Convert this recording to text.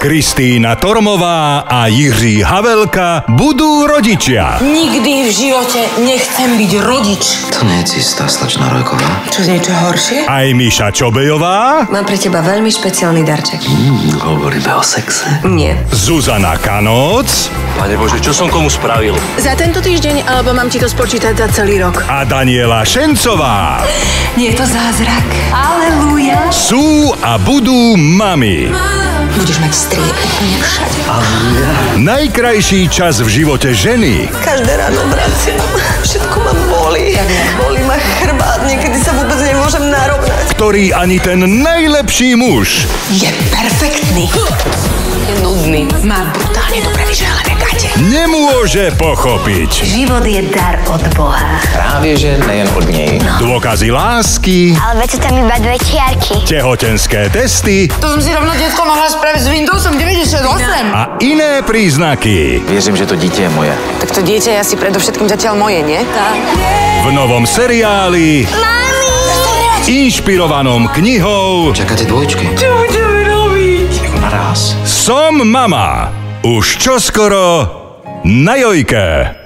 Kristýna Tormová a Jiří Havelka budú rodičia. Nikdy v živote nechcem byť rodič. To nie je cesta, slečna Rojková. Čo, niečo horšie? Aj Miša Čobejová. Mám pre teba veľmi špeciálny darček. Hovoríme o sexe. Nie. Zuzana Kanóc. Pane Bože, čo som komu spravil? Za tento týždeň, alebo mám ti to spočítať za celý rok? A Daniela Šencová. Nie je to zázrak. Aleluja. Sú a budú mami. Budeš mať striep úplne všade. Najkrajší čas v živote ženy. Každé ráno vraciam. Všetko ma bolí. Bolí ma chrbát, niekedy sa vôbec nemôžem narovnať. Ktorý ani ten najlepší muž Je perfektný. Je nudný. Má brutálne dobre vyžehlené gate. nemôže pochopiť. Život je dar od Boha. Právě, že nejen od něj. Dôkazy lásky, Ale veď sú tam iba dve čiarky. tehotenské testy To som si rovno detko mohla spraviť s Windowsom 98. a iné príznaky. Věřím, že to dítě je moje. Tak to dieťa je asi predovšetkým zatiaľ moje, nie? V novom seriáli inšpirovanom knihou Čakáte dvojčky? Čo budeme robiť? Jako naraz. Som mama. Už čoskoro na Jojke.